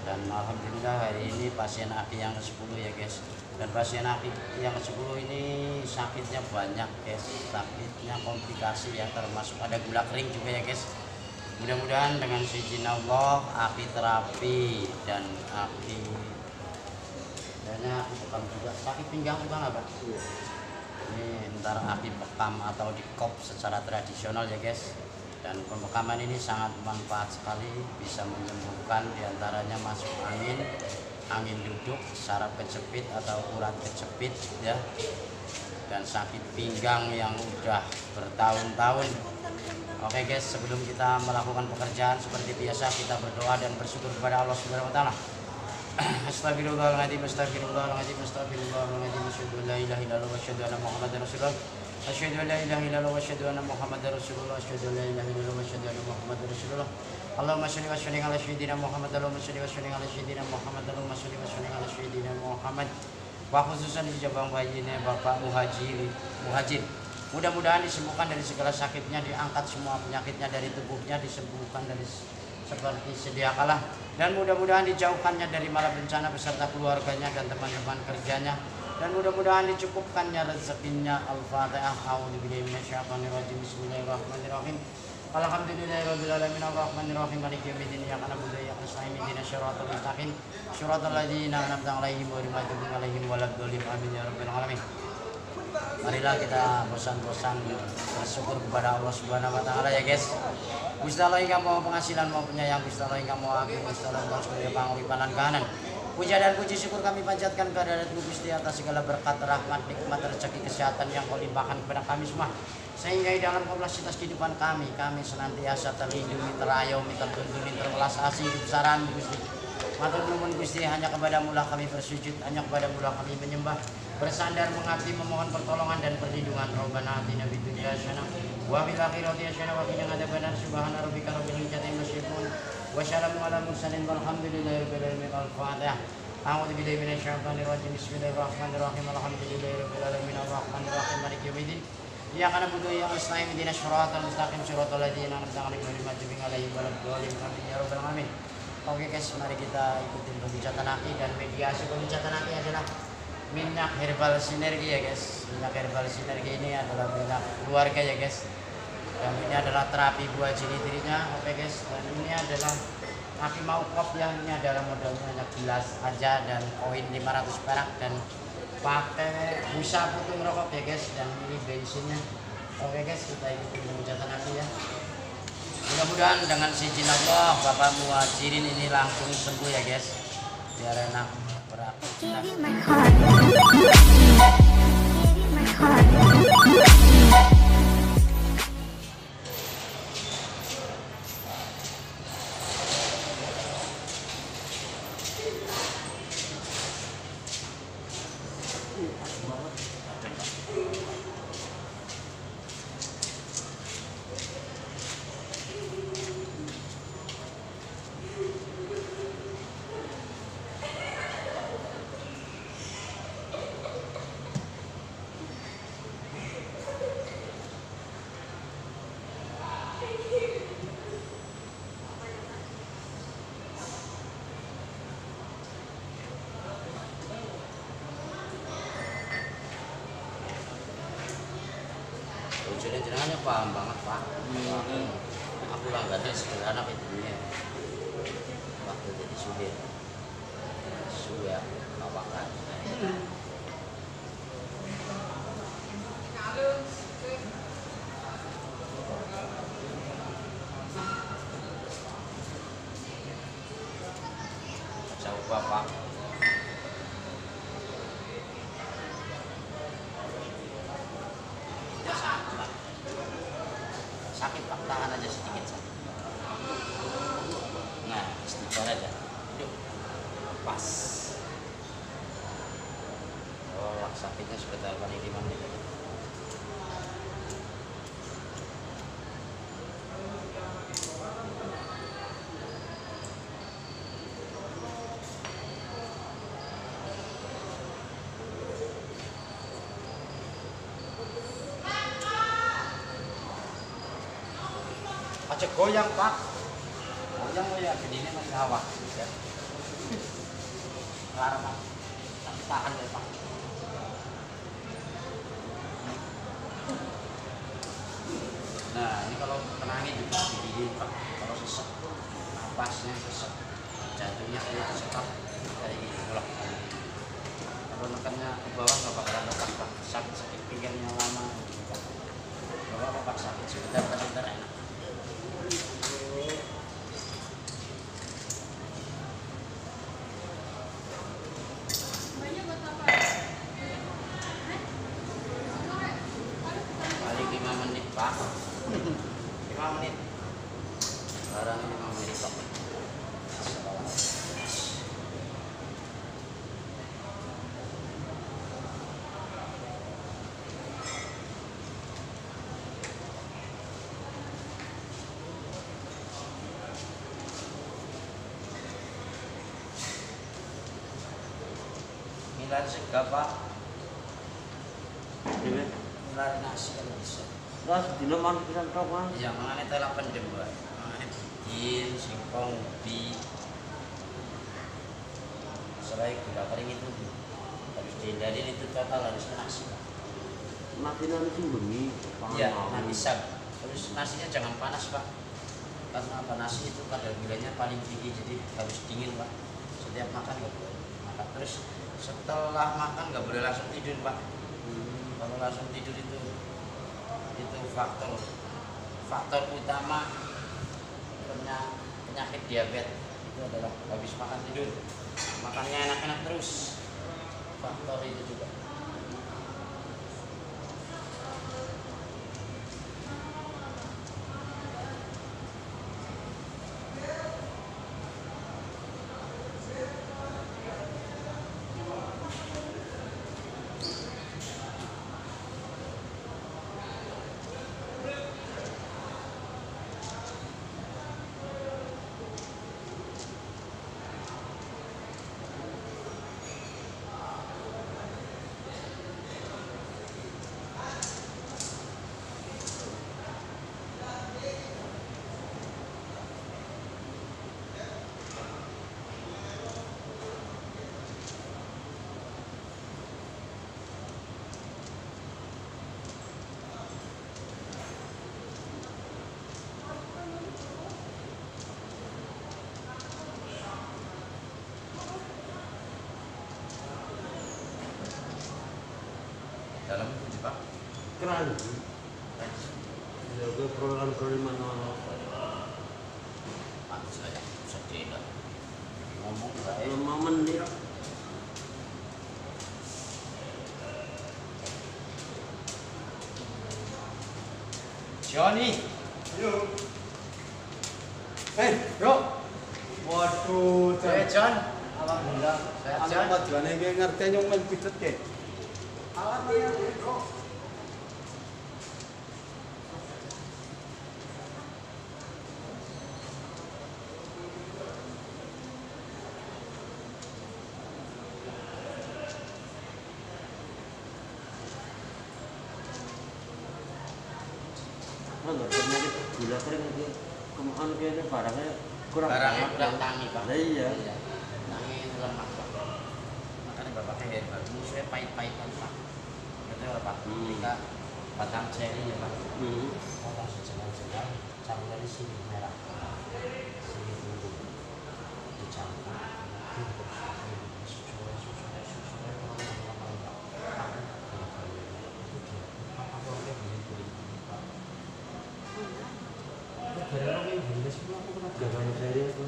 Dan alhamdulillah hari ini pasien Aki yang ke-10 ya guys. Dan pasien Aki yang ke-10 ini sakitnya banyak guys, sakitnya komplikasi ya, termasuk ada gula kering juga ya guys. Mudah-mudahan dengan izin Allah Aki terapi dan Aki bekam juga. Sakit pinggang juga nggak Pak? Iya. Ini ntar Aki bekam atau dikop secara tradisional ya guys. Dan pembekaman ini sangat bermanfaat sekali, bisa menyembuhkan diantaranya masuk angin, angin duduk, saraf kejepit atau urat kejepit ya, dan sakit pinggang yang udah bertahun-tahun. Oke guys, sebelum kita melakukan pekerjaan seperti biasa, kita berdoa dan bersyukur kepada Allah Subhanahu wa taala. Astagfirullahaladzim, astagfirullahaladzim, astagfirullahaladzim, asyhadu an la ilaha illallah wa asyhadu anna Muhammadar Rasulullah. Asyhadu an la ilaha illallah wa asyhadu anna Muhammadar Rasulullah. Asyhadu an la ilaha illallah wa asyhadu anna Muhammadar Rasulullah. Allahumma shalli wa sallim ala sayyidina Muhammad. Allahumma shalli wa sallim ala sayyidina Muhammad. Allahumma shalli wa sallim ala sayyidina Muhammad. Wa khususan di Jabang Bayine Bapak Muhajir. Mudah-mudahan disembuhkan dari segala sakitnya, diangkat semua penyakitnya dari tubuhnya, disembuhkan dari seperti sedia kala, dan mudah-mudahan dijauhkannya dari malapetaka beserta keluarganya dan teman-teman kerjanya, dan mudah-mudahan dicukupkannya rezekinya. Al-Fatihah. A'udzubillahi minasyaitonirrajim. Bismillahirrahmanirrahim. Alhamdulillahirabbil alamin arrahmanir rahim maliki yaumiddin iyyaka na'budu wa iyyaka nasta'in ihdinas siratal mustaqim siratal ladzina an'amta 'alaihim ghairil maghdubi 'alaihim waladdallin. Amin ya rabbal alamin. Marilah kita bosan-bosan bersyukur kepada Allah Subhanahu wa taala ya guys. Gusti Allah ingkang maha penghasilan maha penyayang, Gusti Allah ingkang maha agung, Gusti Allah ingkang sedaya panguripan lan kahanan. Puja dan puji syukur kami panjatkan kehadirat Gusti atas segala berkat, rahmat, nikmat, rezeki, kesehatan yang Kau limpahkan kepada kami semua, sehingga di dalam kompleksitas kehidupan kami senantiasa terlindungi, terayomi, tertuntuni, terwelas asih hidup saran Gusti. Matur nuwun Gusti, hanya kepadamu lah kami bersujud, hanya kepadamu lah kami menyembah, bersandar, mengabdi, memohon pertolongan dan perlindungan. Rabbana atina fid dunya hasanah wa fil akhirati hasanah wa qina adzabannar. Subhana rabbika rabbil izzati amma yasifun wa salamun alal mursalin walhamdulillahi rabbil alamin. Al-Fatihah. A'udzu billahi minasyaitonir rajim. Bismillahirrahmanirrahim. Alhamdulillahi rabbil alamin arrahmanir rahim maliki yaumiddin. Iyyaka na'budu wa iyyaka nasta'in ihdinas siratal mustaqim siratal ladzina an'amta 'alaihim ghairil maghdubi 'alaihim waladdallin. Amin ya rabbal alamin. Oke guys, mari kita ikutin pembicaraan Aki, dan mediasi pembicaraan Aki adalah minyak herbal sinergi ya guys. Minyak herbal sinergi ini adalah minyak keluarga ya guys, dan ini adalah terapi buah jini-jininya. Oke guys, dan ini adalah Aki mau kop yang ini adalah modalnya hanya gelas aja dan koin 500 perak dan pakai busa putung rokok ya guys, dan ini bensinnya. Oke guys, kita ikutin pembicaraan Aki ya. Mudah-mudahan dengan izin Allah Bapak Muhajirin ini langsung sembuh ya guys, biar enak beraktivitas. Jenengannya paham banget Pak. Aku langgannya sederhana pintunya. Waktu jadi supir, ya lawakan. Coba Pak. Sakit Pak, tahan aja sedikit sakit. Nah, istighfar aja. Yuk, pas. Oh, sakitnya sebentar paling 5 menit aja. Aja goyang Pak, goyang ya, gini masih hawa ya. Larang Pak. Tak tahan ya Pak. Nah ini kalau kena angin juga digigit Pak. Kalau sesek, napasnya sesek, jantungnya kayak tersekap dari ulak. Kalau nekannya ke bawah nggak bakalan lepas Pak. Sakit pinggangnya lama. Bawah Pak sakit sebentar enak. Paling 5 menit Pak. 5 menit. Sekarang 5 menit Pak. Ngilar sega Pak. Ngilar nasi kalau bisa. Terus dino man pisan tok Mas. Ya mangane telak pendem Pak. Mangane bikin singkong ubi. Selain gula kering itu harus dihindarin, itu total harus nasi. Nasinya sing bengi. Iya, nah bisa. Terus nasinya jangan panas Pak. Karena apa, nasi itu kadar gulanya paling tinggi, jadi harus dingin Pak. Setiap makan nggak boleh makan. Terus setelah makan nggak boleh langsung tidur Pak. Kalau langsung tidur itu faktor utama penyakit diabetes itu adalah habis makan tidur. Makannya enak-enak terus, faktor itu juga. Dalam itu Pak. Keren. Jaga program mana? Pantas saya sedih lah. Ngomong baik. 5 menit. Johnny. Yo. Bro. Waduh, John. alhamdulillah. Sehat, Anak Jan? majuane iki ngerti nyong pitet ke. Alhamdulillah, Bro. Enggak penyakit gula kering iki. Kemakan kene barangnya Barangnya kurang tangi Pak. Lah iya. Tangi lemah Pak. Makanya bapaknya hebat. Musuhnya pahit-pahitan Pak. Betul nggak Pak? Ketika batang ceri ya Pak. Potong sejalan-jalan, campur dari sini merah. Sini dulu dicampur. Gagang saya itu.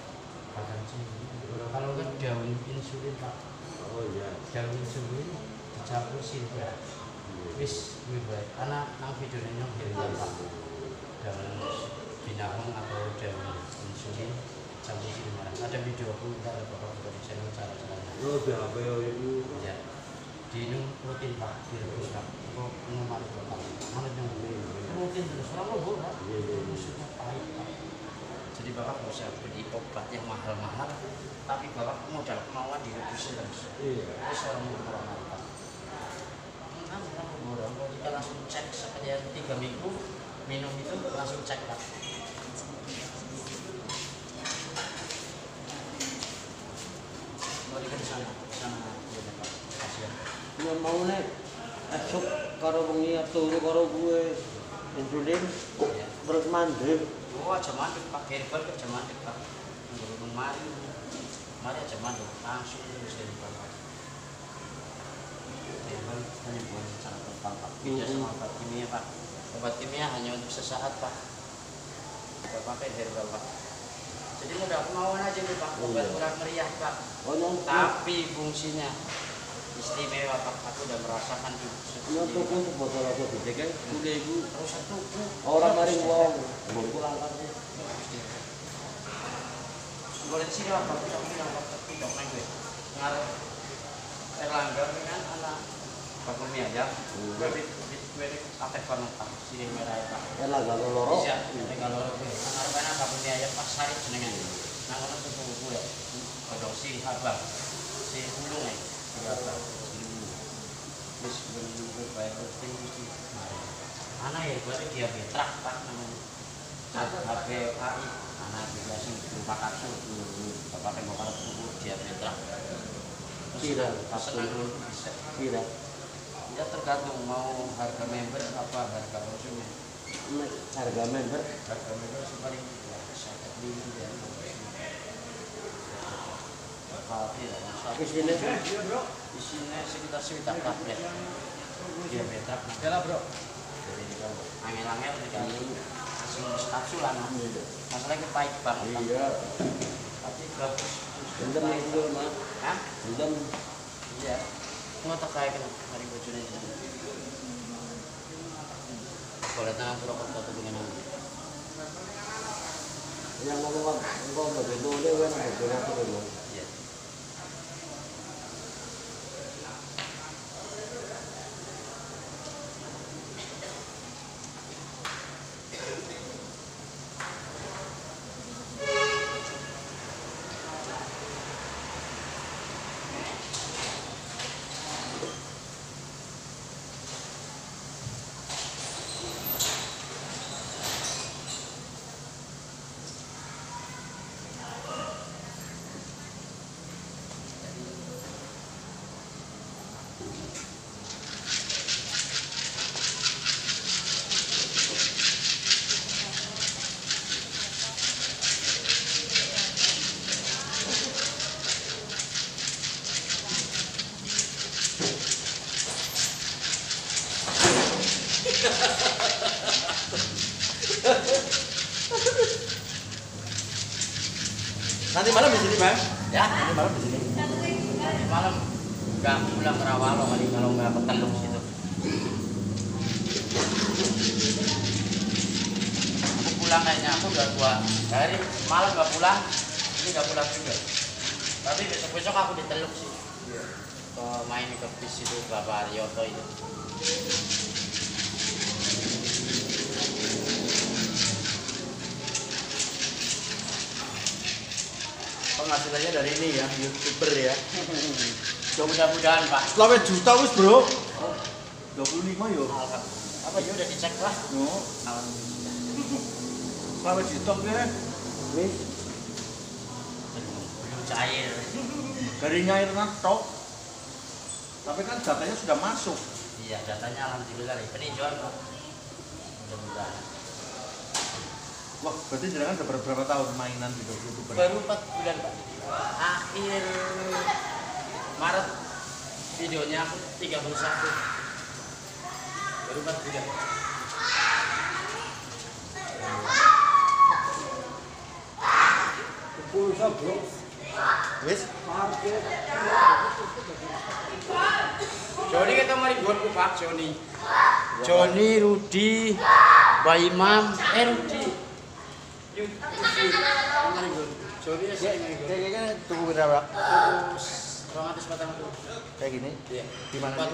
Kalau kan daun insulin Pak, Oh iya. daun insulin dicampur silver. Wis lebih baik. Karena nang videonya nyong hilang Pak. Daun binahong atau daun insulin campur silver. Ada video aku ntar bapak dari channel cara-caranya. Oh BHP itu. Ya, diinum rutin Pak, direbus Pak. Kok nomor Pak? Mana yang rutin terus? Orang lo Pak. Iya, iya. Musuhnya pahit Pak. Jadi bapak nggak usah beli obat yang mahal-mahal, tapi bapak modal kemauan direbusin terus. Iya. Terus orang murah Pak. Orang murah. Kalau kita langsung cek saja 3 minggu minum itu langsung cek Pak. sana ya Pak. Kasihan. Ya mau nih esok karo bengi turu karo gue insulin Ya. terus mandek. Oh, aja mandek Pak, herbal aja mandek Pak. Ngurung mari. Mari aja mandek, langsung terus dari Bapak. Herbal hanya buat secara total Pak. Beda sama obat kimia Pak. Obat kimia hanya untuk sesaat Pak. Bapak pakai herbal Pak. Jadi mudah kemauan aja nih Pak, obat murah meriah Pak. Oh nyontok. Tapi fungsinya istimewa Pak. Aku udah merasakan itu. Nyontok kan sebotol apa gede kan? Udah ibu. Terus satu Orang mari wong. Mau pulang kan? boleh di sini Pak, tidak bilang Pak, tidak main gue. Ngarep Erlangga dengan anak Pak Kurnia ya. Gue aktif banget Pak, sini merah ya Pak. Enak gak loro. Bisa, kalau ngarep anak Pak Kurnia ya Pak Sarip senengan. Nah, kalau sepupu gue, kodok si Abang, si Ulung ya, si Abang, si Ulung. Terus gue bayar rutin mesti. Anak ya, gue dia betrak Pak namanya. HBAI, anak aplikasi berupa kapsul. Bapak tembok karep tuku dia betrak. Kira, senang dulu bisa. Kira. Ya tergantung mau harga member apa harga konsumen. Harga member. Harga member sih paling ya, 55 ya. Tapi lah, Di sini. isinya sekitar sekitar tablet. Dia betrak. Ya lah bro. Jadi kalau angel-angel dikali langsung kapsulan. Masalahnya pahit banget. Pak. Iya. Tapi bagus. Bendem itu mah. Hah? Bendem. Iya. Mau tak kayak kan mari bojone jenengan. Boleh tangan rokok satu dengan Yang ngomong engkau begitu deh kan begitu aku dulu. iya. Nanti malam di sini bang. Ya, Nanti malam di sini. nanti malam nggak pulang ke Rawalo kali kalau nggak keteluk situ. Aku pulang kayaknya aku udah 2 hari malam nggak pulang, ini nggak pulang juga. Tapi besok-besok aku di Teluk sih. Ke main ke bis itu Bapak Aryoto itu. Penghasilannya dari ini ya, YouTuber ya. Mudah-mudahan Pak. Selawe juta wis bro. 25 yo. Apa ya udah dicek lah. No. Alhamdulillah. Selawe juta ya. Wis. Belum cair. Dari nyairan tok. Tapi kan datanya sudah masuk. Iya, datanya alhamdulillah peninjauan Pak. Mudah-mudahan. Wah, berarti jenengan udah berapa tahun mainan di YouTuber? Baru 4 bulan Pak. Akhir Maret videonya aku 31. Baru 4 bulan. Pulsa bro. Wis. Parkir. Joni kita mari buatku Pak Joni. Joni, Rudi, Mbak Imam, Rudi. Yuk, mari gue. Joni ya sih mari gue. Kayaknya tunggu berapa? Terus 240. Kayak gini. Iya. Di mana Empat. sih?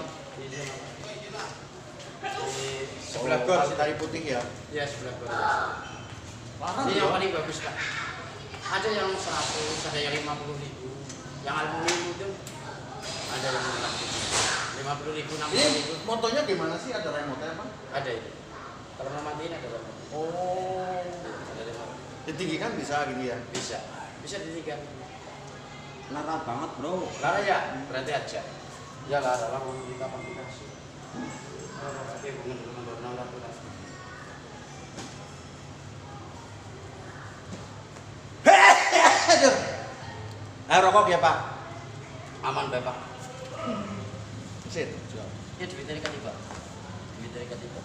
Di Sebelah gor, tari putih ya. Iya, sebelah gor. Larang Ini ya. yang paling bagus Pak. Ada yang 100, ada yang 50.000. Yang aluminium itu ada yang 50.000, 60.000. Ini motonya gimana sih? Ada remote-nya apa? Ada itu. Kalau mau matiin ada remote. Oh. Ada remote. Ditinggikan bisa gini ya. Bisa ditinggal. Lara banget, Bro. Lara ya, berarti aja. Ya Lara lah mau kita aplikasi. Tapi bukan menurut Lara tuh. Aduh. Ayo rokok ya Pak. Aman Bapak. Sit. Ya duit dari ketiga. Duit dari ketiga.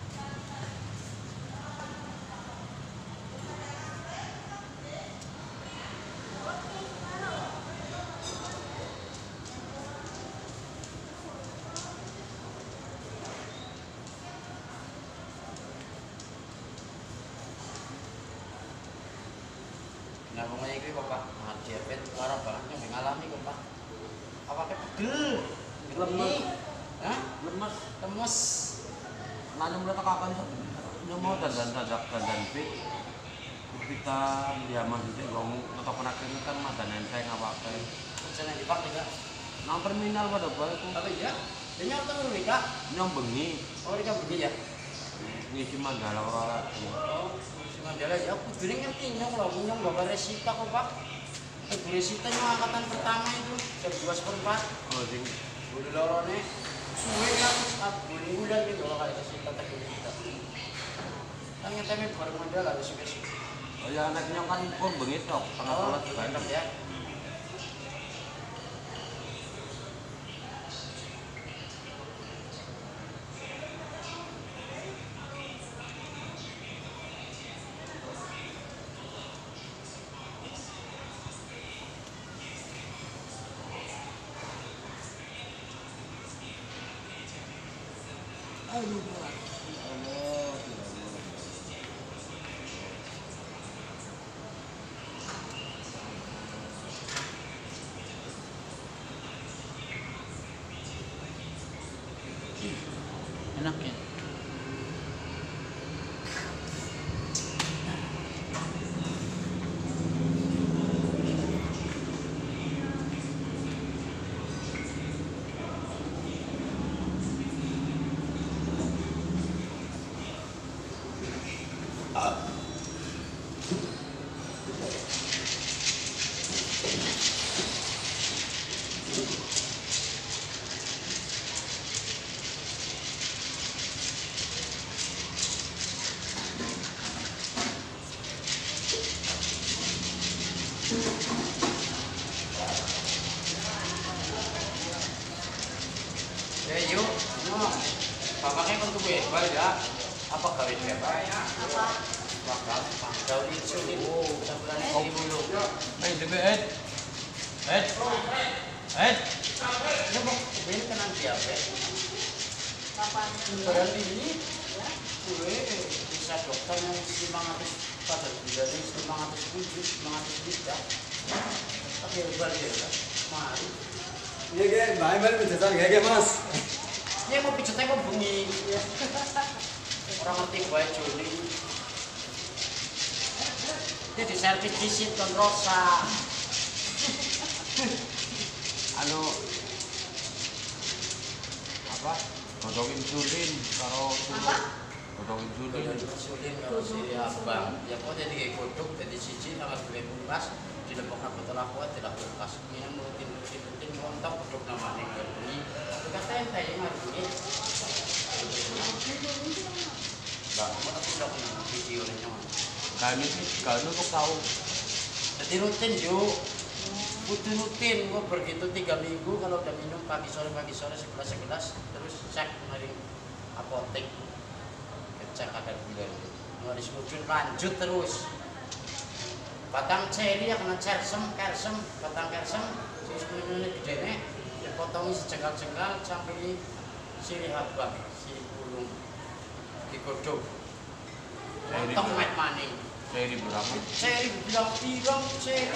Nah, ngomongnya itu kok Pak, diabetes parah banget yang mengalami kok Pak. Apa pegel? Lemes. Hah? Lemes. Lemes. Nanya mereka kapan mau dandan fit. Kita dia maksudnya ngomong atau pernah kan ada nenteng apa-apa. Jangan dipak juga. Nang terminal pada baik tuh. Tapi ya, dia nyata dulu Kak. Nyong bengi. Oh, dia begini ya. Ngisi Mandala ora. Oh, si Mandala ya aku dulu ngerti nyong loh, nyong bapak Resita kok Pak. Bu Resita nyong angkatan pertama itu jam 2/4. Oh, sing Bulu lorone suwe kan bulan gitu loh kayak Resita tadi kita. Kan ngeteme bareng Mandala wis wis. oh ya anak nyong kan pun bengi tok, tengah Oh, bulan mantap ya. Enak ya. Ya yuk, bapaknya kan tuh balik ya. Apa kali dia? Apa? Bakal daun insulin. Oh, sebulan ini dulu. Eh, Ed. Ya mau ini kena diabetes. Beran ini, gue bisa dokter yang 500 pada bulan ini 500 juta. Tapi balik ya, mari. ये क्या भाई मैंने भी जैसा गया क्या mas Dia mau pijatnya kok bunyi. Orang ngerti gue Juli. Dia di servis visit Don Rosa. Anu apa? Godong insulin karo godong insulin. Insulin kalau si abang, ya kok jadi kodok, jadi siji sama gue bungkas, dilebokna botol aqua, tidak bungkas. Minum rutin kontak kodok namanya ini. Kata ente yang hari ini. Bang, mau tapi udah kena video nih nyaman. Kami sih kalau kok tahu. Jadi rutin yuk. Butuh rutin, gue begitu 3 minggu kalau udah minum pagi sore segelas terus cek dari apotek, cek kadar gula itu. Nggak disebutkan lanjut terus. Batang ceri ya kena kersem, batang kersem, si sebenarnya gede nih, dipotongi sejengkal-jengkal sampai sirih abang, sirih bulung, digodok, potong mat maning. Ceri berapa? Ceri bilang ceri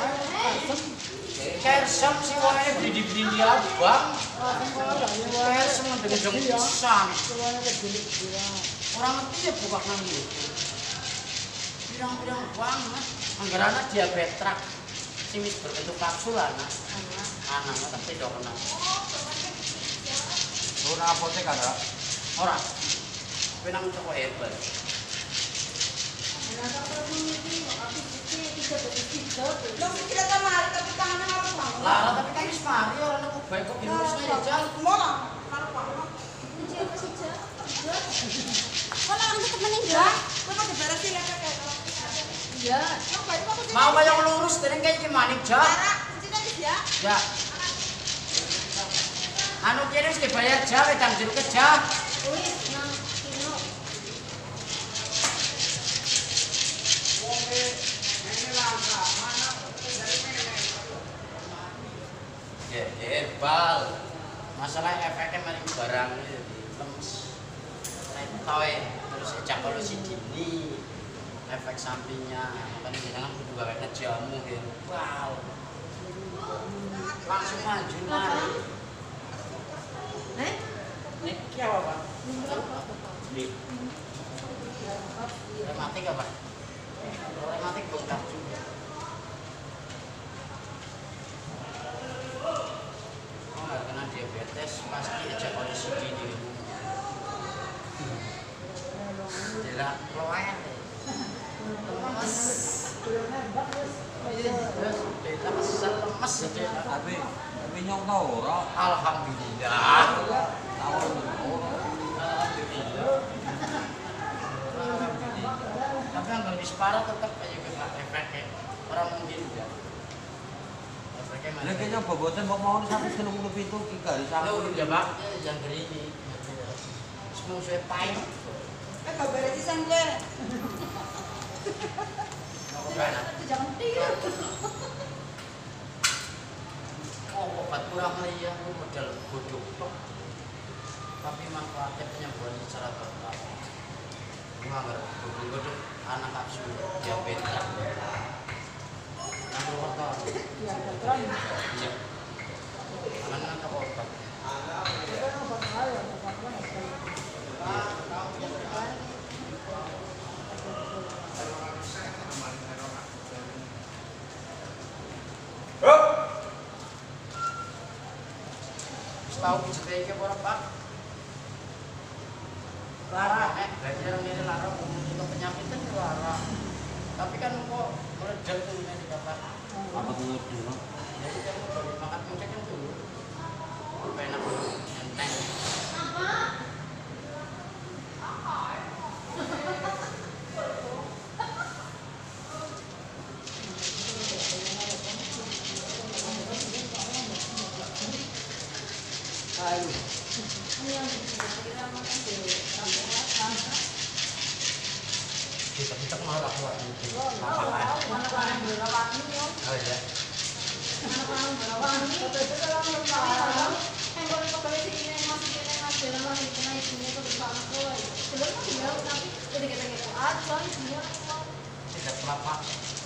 kersem si wae beli di abang, kersem dengan jengkusan. Orang ngerti ya buka nang itu. Pirang-pirang banget. Anggarannya diabetrak. Sing wis berbentuk kapsul anak tapi dok kena. Ora apotek ada. Ora. Penang toko herbal. Lo kita tamar, tapi tangan apa? Lara tapi kan wis mari ora nek bae kok dilurus aja jal. Kunci apa sih, Jak? Kok langsung temenin, Jak? Kok ada beres sih lek kayak iya. Mau kaya lurus dereng kaya iki manik jal. Lara, kuncinya wis ya. Ya. Anu kene wis dibayar jal wedang jeruk jal. Wis, nang kino. Bal. Masalah efeknya mari barang ini lemes. Toy terus ejakulasi dini. Efek sampingnya kan jenengan kudu gawe jamu gitu. Wow. Langsung maju mari. Ini apa, Pak? Rematik apa? Rematik bengkak juga. Oh, nggak kena diabetes pasti ejakulasi dini. Jelas keluar. Lemes. Lemes ya. Tapi nyong tau ora. Alhamdulillah. Tahu ora. Tapi yang lebih separah tetap aja kena efeknya. Orang mungkin ya. Efeknya mana? Lagi nyoba boten kok mau sampai 37 ki garis Lo aku. udah bak, yang geri ini. Semua saya pahit. Gak beres sisan gue. Jangan tidur. Oh, obat kurang ya, modal bodoh tok. Tapi manfaatnya penyembuhan secara total. Nggak bodoh anak kapsul diabetes. Yang berwarna. Iya. Anak tak obat. Tahu pijet iki apa, Pak? Lara, belajar ngene lara untuk penyakit itu lara. Tapi kan kok meledak tuh ini dikata. Apa ngudi no? Jadi kan kalau makan muncak kan dulu. Enak enteng. Kita malah kuat gitu. Oh ya. Tidak kelapa.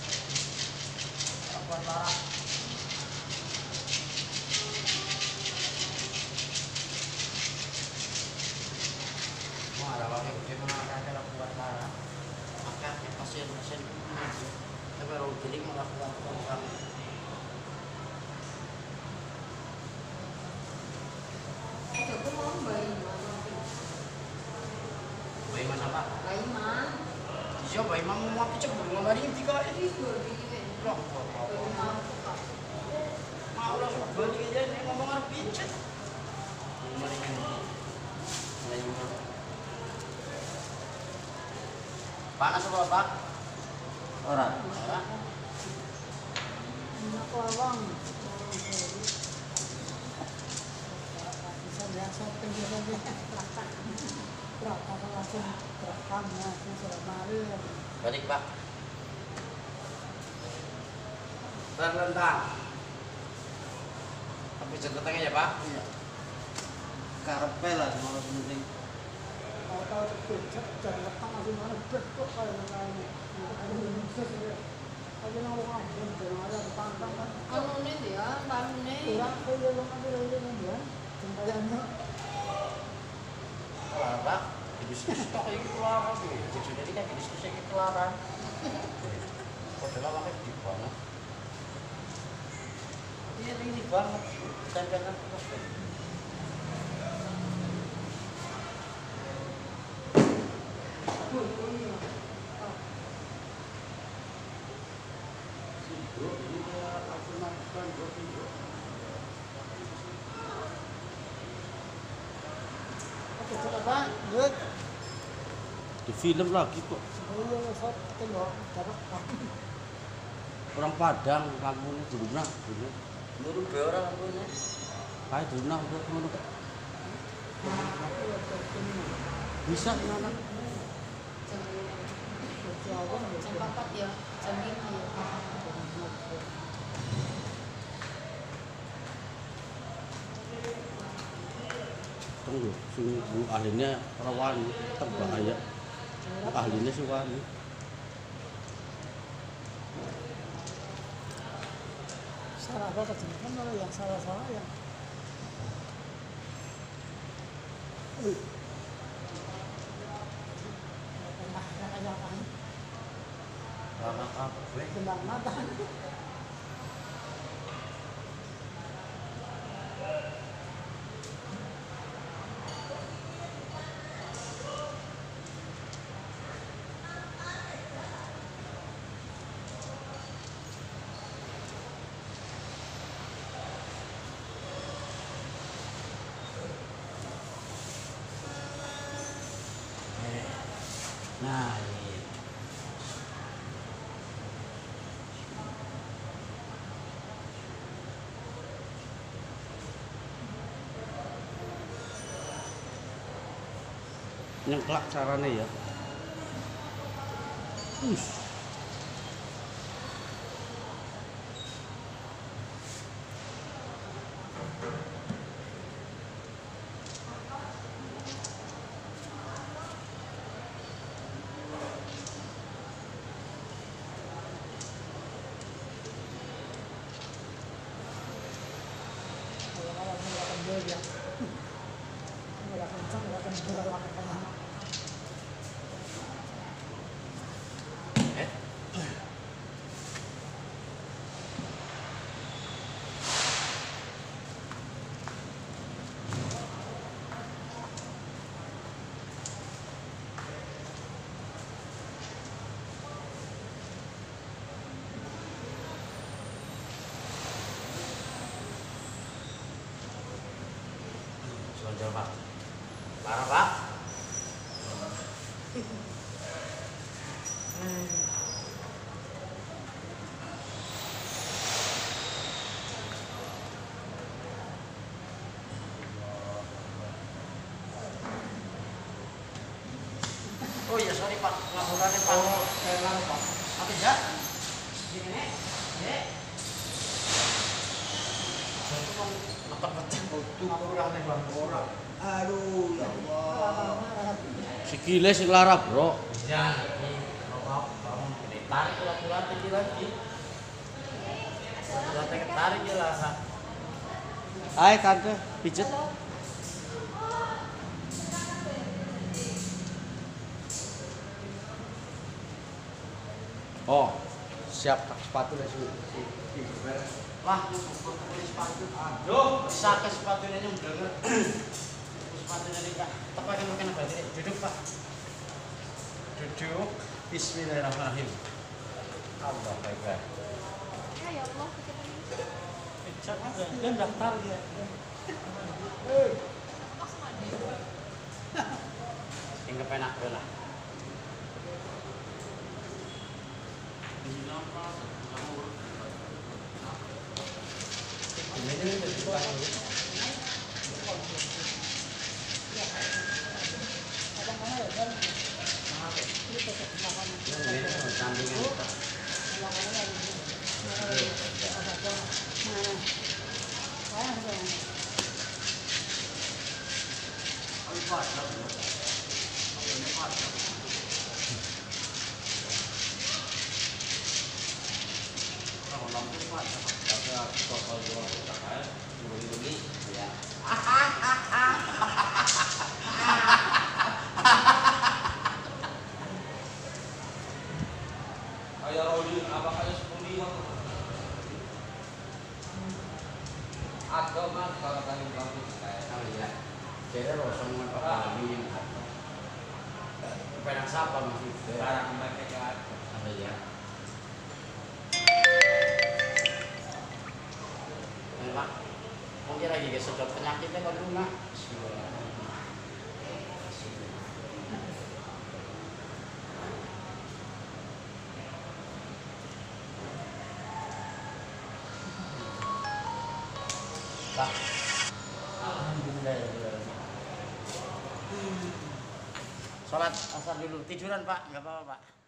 Apa parah? Wah, ada waktu gede mana ada kuat parah. Maka pasien-pasien ini, tapi kalau jadi malah kuat orang. Bayi mana Pak? Iya, bayi mama mau apa cek belum ngomong ini tiga ini. Loh, mau lah balik aja nih ngomong apa pijet. Panas apa Pak? Ora. Balik Pak. Terlentang. Tapi jengketnya ya Pak? Iya. Karepe lah mau penting. Lara, diskusi kok kayak gitu Lara sih. Jadi dari kan diskusi kayak gitu Lara. Padahal awalnya gede banget. Iya ini banget. Tempelan terus. Di film lagi kok. Orang Padang, lampunya Duruna. Nurut be ora lampunya. Kayak Duruna udah ngono. Bisa mana? Jam 4 ya, jam 5 ya. Tunggu, sing ahlinya rawan terbahaya. Ahlinya sih wani. Salah apa kan kalau yang salah-salah ya. Lama kabeh. Tendang mata. Nah, ini. Nyengklak caranya ya. Sonjol Pak. Parah Pak. Oh iya sorry Pak, laporannya Pak. Oh, saya lalu Pak. Apa ya? Gini nih, dek. Itu kan makan pecah. Itu kurang nih Bang, kurang. Aduh, ya Allah. Sikile sing lara, Bro. Ya, ini rokok bangun gede. Tarik ulat-ulat lagi. Ulat-ulatnya ketarik ya lah. Hai tante, pijet. Oh, siap sepatu deh sih. Wah, beli sepatu. Aduh, sakit sepatunya udah sepatunya nih Kak. Tepakin mungkin apa ini? Duduk Pak. Duduk. Bismillahirrahmanirrahim. Allah baik. Ya Allah, Dan daftar ya. Tinggal penak lah. Jadi rosong dengan Pak Bali yang penak siapa masih barang mereka ada ya. Pak, mungkin lagi kesedot penyakitnya kan rumah. Pak. Alhamdulillah ya Allah. Sholat asar dulu, tiduran Pak, nggak apa-apa Pak.